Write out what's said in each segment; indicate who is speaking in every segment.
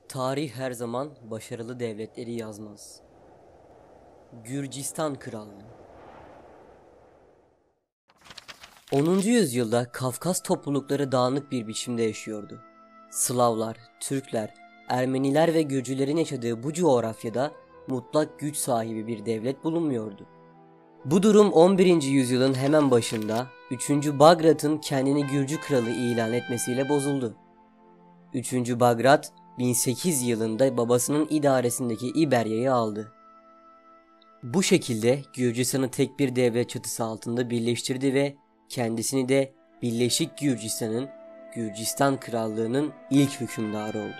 Speaker 1: Tarih her zaman başarılı devletleri yazmaz. Gürcistan Krallığı 10. yüzyılda Kafkas toplulukları dağınık bir biçimde yaşıyordu. Slavlar, Türkler, Ermeniler ve Gürcülerin yaşadığı bu coğrafyada mutlak güç sahibi bir devlet bulunmuyordu. Bu durum 11. yüzyılın hemen başında 3. Bagrat'ın kendini Gürcü kralı ilan etmesiyle bozuldu. 3. Bagrat 1008 yılında babasının idaresindeki İberya'yı aldı. Bu şekilde Gürcistan'ı tek bir devlet çatısı altında birleştirdi ve kendisini de Birleşik Gürcistan'ın, Gürcistan Krallığı'nın ilk hükümdarı oldu.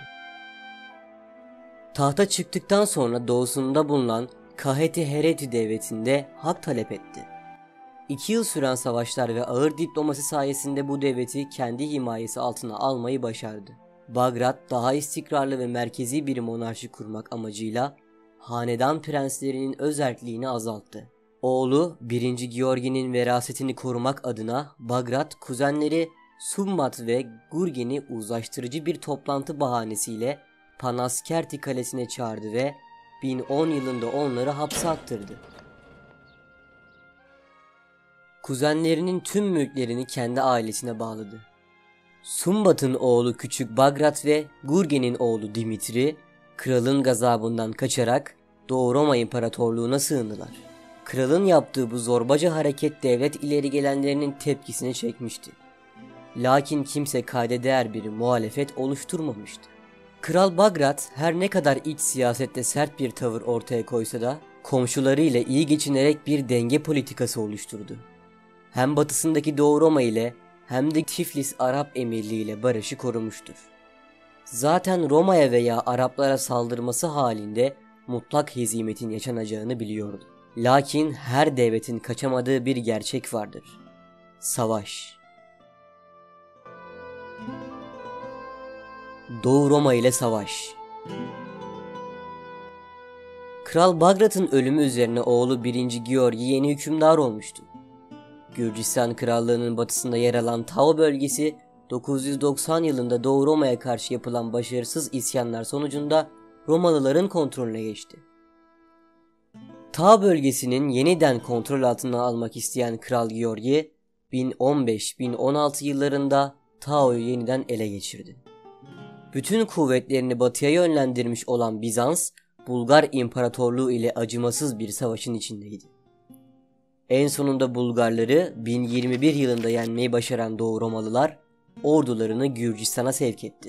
Speaker 1: Tahta çıktıktan sonra doğusunda bulunan Kaheti Hereti devletinde hak talep etti. 2 yıl süren savaşlar ve ağır diplomasi sayesinde bu devleti kendi himayesi altına almayı başardı. Bagrat daha istikrarlı ve merkezi bir monarşi kurmak amacıyla hanedan prenslerinin özerkliğini azalttı. Oğlu 1. Georgi'nin verasetini korumak adına Bagrat kuzenleri Summat ve Gurgen'i uzlaştırıcı bir toplantı bahanesiyle Panaskerti kalesine çağırdı ve 1010 yılında onları hapse attırdı. Kuzenlerinin tüm mülklerini kendi ailesine bağladı. Sumbat'ın oğlu Küçük Bagrat ve Gurgen'in oğlu Dimitri, kralın gazabından kaçarak Doğu Roma İmparatorluğu'na sığındılar. Kralın yaptığı bu zorbaca hareket devlet ileri gelenlerinin tepkisini çekmişti. Lakin kimse kayda değer bir muhalefet oluşturmamıştı. Kral Bagrat her ne kadar iç siyasette sert bir tavır ortaya koysa da komşularıyla iyi geçinerek bir denge politikası oluşturdu. Hem batısındaki Doğu Roma ile hem de Tiflis Arap Emirliği ile barışı korumuştur. Zaten Roma'ya veya Araplara saldırması halinde mutlak hezimetin yaşanacağını biliyordu. Lakin her devletin kaçamadığı bir gerçek vardır. Savaş. Doğu Roma ile savaş. Kral Bagrat'ın ölümü üzerine oğlu 1. Georgi yeni hükümdar olmuştu. Gürcistan Krallığı'nın batısında yer alan Tao bölgesi 990 yılında Doğu Roma'ya karşı yapılan başarısız isyanlar sonucunda Romalıların kontrolüne geçti. Tao bölgesinin yeniden kontrol altına almak isteyen Kral Georgi 1015-1016 yıllarında Tao'yu yeniden ele geçirdi. Bütün kuvvetlerini batıya yönlendirmiş olan Bizans, Bulgar İmparatorluğu ile acımasız bir savaşın içindeydi. En sonunda Bulgarları 1021 yılında yenmeyi başaran Doğu Romalılar ordularını Gürcistan'a sevk etti.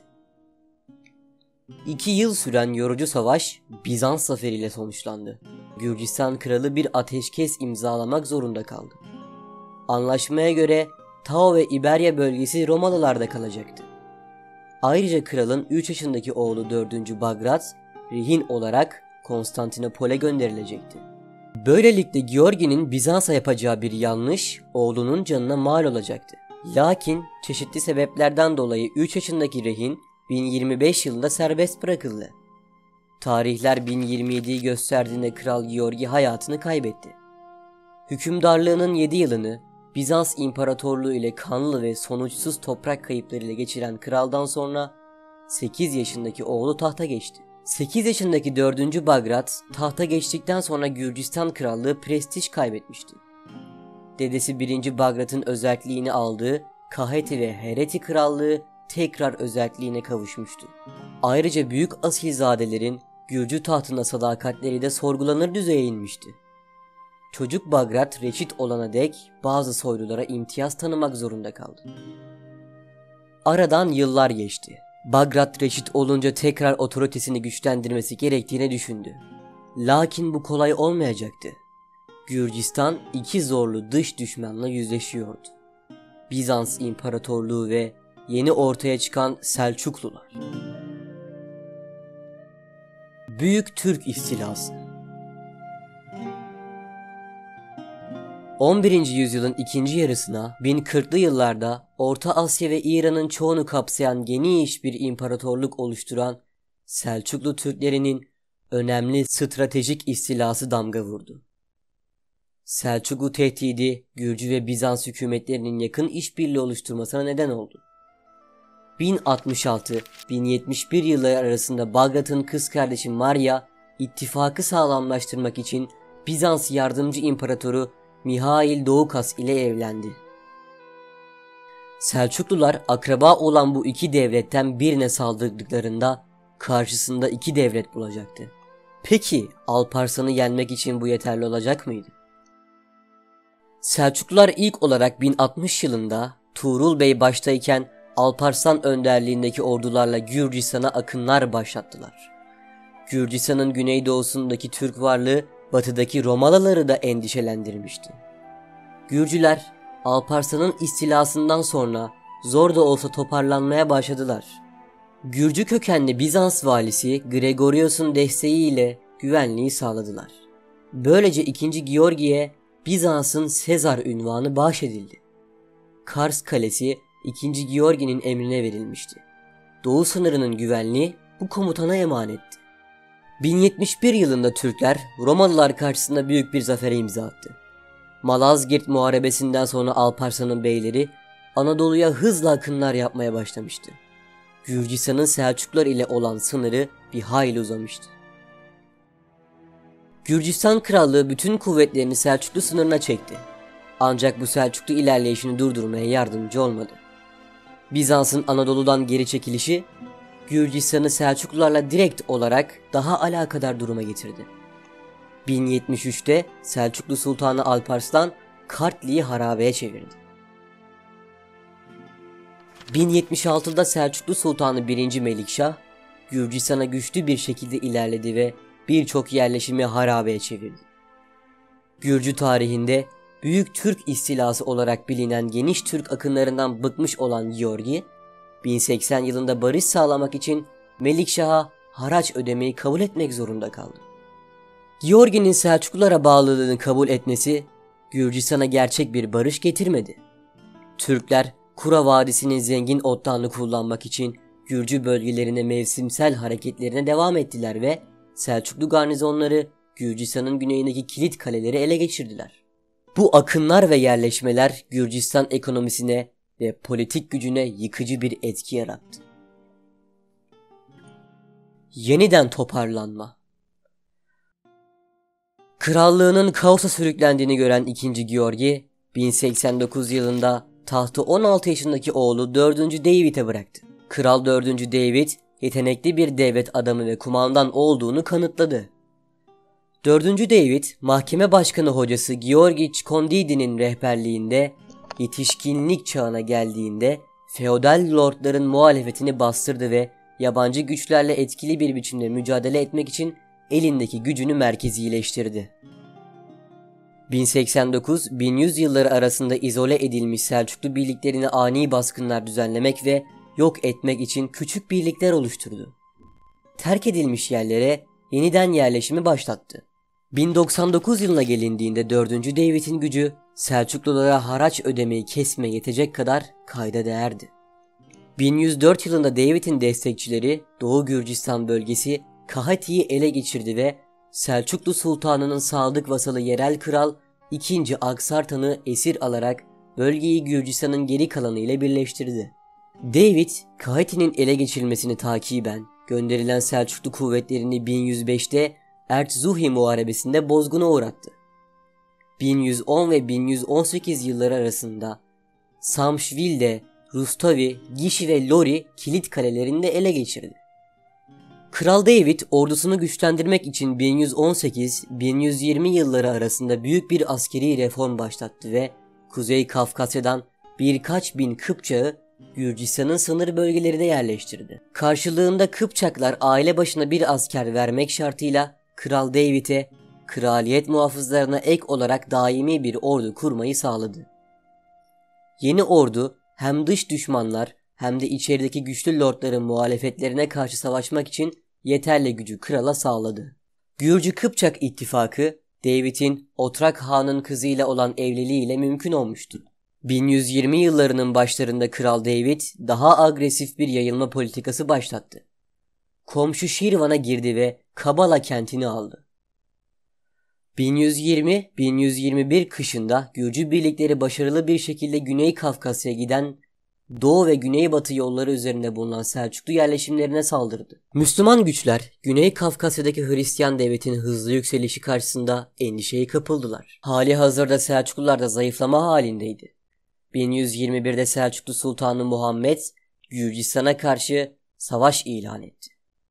Speaker 1: 2 yıl süren yorucu savaş Bizans zaferiyle sonuçlandı. Gürcistan kralı bir ateşkes imzalamak zorunda kaldı. Anlaşmaya göre Tao ve İberya bölgesi Romalılarda kalacaktı. Ayrıca kralın 3 yaşındaki oğlu 4. Bagrat rehin olarak Konstantinopol'e gönderilecekti. Böylelikle Georgi'nin Bizans'a yapacağı bir yanlış oğlunun canına mal olacaktı. Lakin çeşitli sebeplerden dolayı 3 yaşındaki rehin 1025 yılında serbest bırakıldı. Tarihler 1027'yi gösterdiğinde Kral Georgi hayatını kaybetti. Hükümdarlığının 7 yılını Bizans İmparatorluğu ile kanlı ve sonuçsuz toprak kayıplarıyla geçiren kraldan sonra 8 yaşındaki oğlu tahta geçti. 8 yaşındaki 4. Bagrat tahta geçtikten sonra Gürcistan Krallığı prestij kaybetmişti. Dedesi 1. Bagrat'ın özerkliğini aldığı Kaheti ve Hereti Krallığı tekrar özerkliğine kavuşmuştu. Ayrıca büyük asilzadelerin Gürcü tahtına sadakatleri de sorgulanır düzeye inmişti. Çocuk Bagrat reşit olana dek bazı soylulara imtiyaz tanımak zorunda kaldı. Aradan yıllar geçti. Bagrat reşit olunca tekrar otoritesini güçlendirmesi gerektiğini düşündü. Lakin bu kolay olmayacaktı. Gürcistan 2 zorlu dış düşmanla yüzleşiyordu. Bizans İmparatorluğu ve yeni ortaya çıkan Selçuklular. Büyük Türk İstilası 11. yüzyılın ikinci yarısına 1040'lı yıllarda Orta Asya ve İran'ın çoğunu kapsayan geniş bir imparatorluk oluşturan Selçuklu Türklerinin önemli stratejik istilası damga vurdu. Selçuklu tehdidi Gürcü ve Bizans hükümetlerinin yakın işbirliği oluşturmasına neden oldu. 1066-1071 yılları arasında Bagrat'ın kız kardeşi Maria, ittifakı sağlamlaştırmak için Bizans yardımcı imparatoru Mihail Doukas ile evlendi. Selçuklular akraba olan bu iki devletten birine saldırdıklarında karşısında iki devlet bulacaktı. Peki Alparslan'ı yenmek için bu yeterli olacak mıydı? Selçuklular ilk olarak 1060 yılında Tuğrul Bey baştayken Alparslan önderliğindeki ordularla Gürcistan'a akınlar başlattılar. Gürcistan'ın güneydoğusundaki Türk varlığı batıdaki Romalıları da endişelendirmişti. Gürcüler Alparslan'ın istilasından sonra zor da olsa toparlanmaya başladılar. Gürcü kökenli Bizans valisi Gregorios'un desteğiyle güvenliği sağladılar. Böylece 2. Georgi'ye Bizans'ın Sezar ünvanı bahşedildi. Kars Kalesi 2. Georgi'nin emrine verilmişti. Doğu sınırının güvenliği bu komutana emanetti. 1071 yılında Türkler Romalılar karşısında büyük bir zafere imza attı. Malazgirt Muharebesi'nden sonra Alparslan'ın beyleri Anadolu'ya hızla akınlar yapmaya başlamıştı. Gürcistan'ın Selçuklular ile olan sınırı bir hayli uzamıştı. Gürcistan Krallığı bütün kuvvetlerini Selçuklu sınırına çekti. Ancak bu Selçuklu ilerleyişini durdurmaya yardımcı olmadı. Bizans'ın Anadolu'dan geri çekilişi Gürcistan'ı Selçuklularla direkt olarak daha alakadar duruma getirdi. 1073'te Selçuklu Sultanı Alparslan Kartli'yi harabeye çevirdi. 1076'da Selçuklu Sultanı 1. Melikşah Gürcistan'a güçlü bir şekilde ilerledi ve birçok yerleşimi harabeye çevirdi. Gürcü tarihinde Büyük Türk istilası olarak bilinen geniş Türk akınlarından bıkmış olan Georgi, 1080 yılında barış sağlamak için Melikşah'a haraç ödemeyi kabul etmek zorunda kaldı. Georgi'nin Selçuklulara bağlılığını kabul etmesi Gürcistan'a gerçek bir barış getirmedi. Türkler Kura Vadisi'nin zengin otlarını kullanmak için Gürcü bölgelerine mevsimsel hareketlerine devam ettiler ve Selçuklu garnizonları Gürcistan'ın güneyindeki kilit kaleleri ele geçirdiler. Bu akınlar ve yerleşmeler Gürcistan ekonomisine ve politik gücüne yıkıcı bir etki yarattı. Yeniden toparlanma. Krallığının kaosa sürüklendiğini gören 2. Georgi, 1089 yılında tahtı 16 yaşındaki oğlu 4. David'e bıraktı. Kral 4. David, yetenekli bir devlet adamı ve kumandan olduğunu kanıtladı. 4. David, mahkeme başkanı hocası Georgi Çkondidi'nin rehberliğinde yetişkinlik çağına geldiğinde feodal lordların muhalefetini bastırdı ve yabancı güçlerle etkili bir biçimde mücadele etmek için elindeki gücünü merkezileştirdi. 1089-1100 yılları arasında izole edilmiş Selçuklu birliklerine ani baskınlar düzenlemek ve yok etmek için küçük birlikler oluşturdu. Terk edilmiş yerlere yeniden yerleşimi başlattı. 1099 yılına gelindiğinde 4. David'in gücü Selçuklulara haraç ödemeyi kesmeye yetecek kadar kayda değerdi. 1104 yılında David'in destekçileri Doğu Gürcistan bölgesi Kahati'yi ele geçirdi ve Selçuklu Sultanı'nın sadık vasalı yerel kral 2. Aksartan'ı esir alarak bölgeyi Gürcistan'ın geri kalanı ile birleştirdi. David, Kahati'nin ele geçirilmesini takiben gönderilen Selçuklu kuvvetlerini 1105'te Erzuhi Muharebesi'nde bozguna uğrattı. 1110 ve 1118 yılları arasında Samşvil'de Rustavi, Gişi ve Lori kilit kalelerini de ele geçirdi. Kral David ordusunu güçlendirmek için 1118-1120 yılları arasında büyük bir askeri reform başlattı ve Kuzey Kafkasya'dan birkaç bin Kıpçak'ı Gürcistan'ın sınır bölgelerine yerleştirdi. Karşılığında Kıpçaklar aile başına bir asker vermek şartıyla Kral David'e kraliyet muhafızlarına ek olarak daimi bir ordu kurmayı sağladı. Yeni ordu hem dış düşmanlar hem de içerideki güçlü lordların muhalefetlerine karşı savaşmak için yeterli gücü krala sağladı. Gürcü-Kıpçak ittifakı David'in Otrak Han'ın kızıyla olan evliliğiyle mümkün olmuştu. 1120 yıllarının başlarında Kral David daha agresif bir yayılma politikası başlattı. Komşu Şirvan'a girdi ve Kabala kentini aldı. 1120-1121 kışında Gürcü birlikleri başarılı bir şekilde Güney Kafkasya'ya giden doğu ve güneybatı yolları üzerinde bulunan Selçuklu yerleşimlerine saldırdı. Müslüman güçler Güney Kafkasya'daki Hristiyan devletinin hızlı yükselişi karşısında endişeye kapıldılar. Hali hazırda Selçuklular da zayıflama halindeydi. 1121'de Selçuklu Sultanı Muhammed Gürcistan'a karşı savaş ilan etti.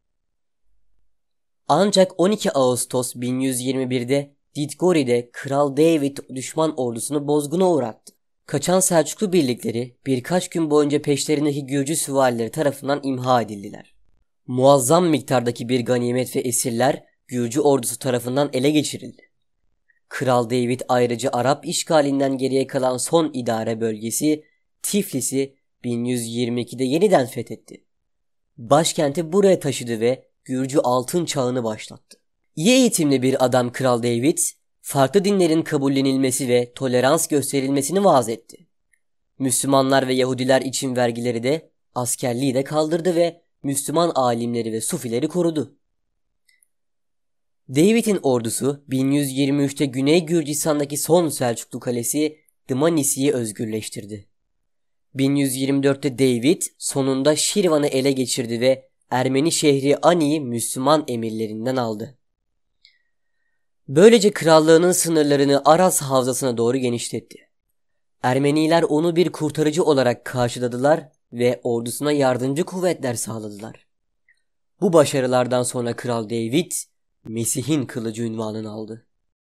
Speaker 1: Ancak 12 Ağustos 1121'de Didgori'de Kral David düşman ordusunu bozguna uğrattı. Kaçan Selçuklu birlikleri birkaç gün boyunca peşlerindeki Gürcü süvarileri tarafından imha edildiler. Muazzam miktardaki bir ganimet ve esirler Gürcü ordusu tarafından ele geçirildi. Kral David ayrıca Arap işgalinden geriye kalan son idare bölgesi Tiflis'i 1122'de yeniden fethetti. Başkenti buraya taşıdı ve Gürcü altın çağını başlattı. İyi eğitimli bir adam Kral David, farklı dinlerin kabullenilmesi ve tolerans gösterilmesini vaaz etti. Müslümanlar ve Yahudiler için vergileri de, askerliği de kaldırdı ve Müslüman alimleri ve sufileri korudu. David'in ordusu 1123'te Güney Gürcistan'daki son Selçuklu kalesi Dmanisi'yi özgürleştirdi. 1124'te David sonunda Şirvan'ı ele geçirdi ve Ermeni şehri Ani'yi Müslüman emirlerinden aldı. Böylece krallığının sınırlarını Aras Havzası'na doğru genişletti. Ermeniler onu bir kurtarıcı olarak karşıladılar ve ordusuna yardımcı kuvvetler sağladılar. Bu başarılardan sonra Kral David, Mesih'in kılıcı unvanını aldı.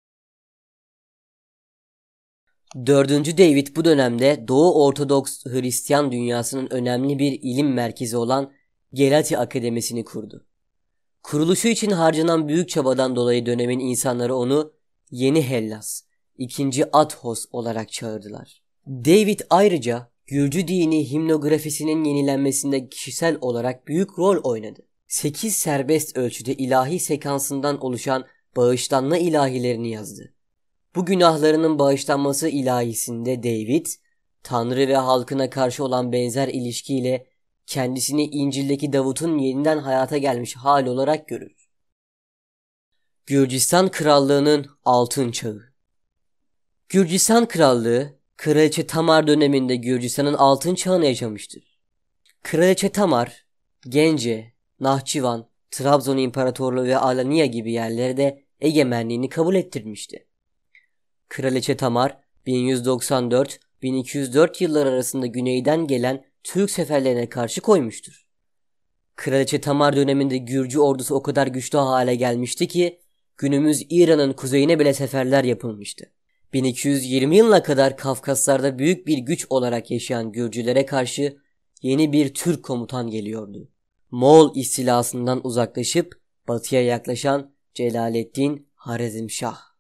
Speaker 1: 4. David bu dönemde Doğu Ortodoks Hristiyan dünyasının önemli bir ilim merkezi olan Gelati Akademisi'ni kurdu. Kuruluşu için harcanan büyük çabadan dolayı dönemin insanları onu Yeni Hellas, 2. Athos olarak çağırdılar. David ayrıca Gürcü dini himnografisinin yenilenmesinde kişisel olarak büyük rol oynadı. 8 serbest ölçüde ilahi sekansından oluşan bağışlanma ilahilerini yazdı. Bu günahlarının bağışlanması ilahisinde David, Tanrı ve halkına karşı olan benzer ilişkiyle kendisini İncil'deki Davut'un yeniden hayata gelmiş hali olarak görür. Gürcistan Krallığı'nın Altın Çağı. Gürcistan Krallığı, Kraliçe Tamar döneminde Gürcistan'ın altın çağını yaşamıştır. Kraliçe Tamar, Gence, Nahçıvan, Trabzon İmparatorluğu ve Alanya gibi yerlerde egemenliğini kabul ettirmişti. Kraliçe Tamar, 1194-1204 yılları arasında güneyden gelen Türk seferlerine karşı koymuştur. Kraliçe Tamar döneminde Gürcü ordusu o kadar güçlü hale gelmişti ki günümüz İran'ın kuzeyine bile seferler yapılmıştı. 1220 yılına kadar Kafkaslar'da büyük bir güç olarak yaşayan Gürcülere karşı yeni bir Türk komutan geliyordu. Moğol istilasından uzaklaşıp batıya yaklaşan Celaleddin Harizmşah.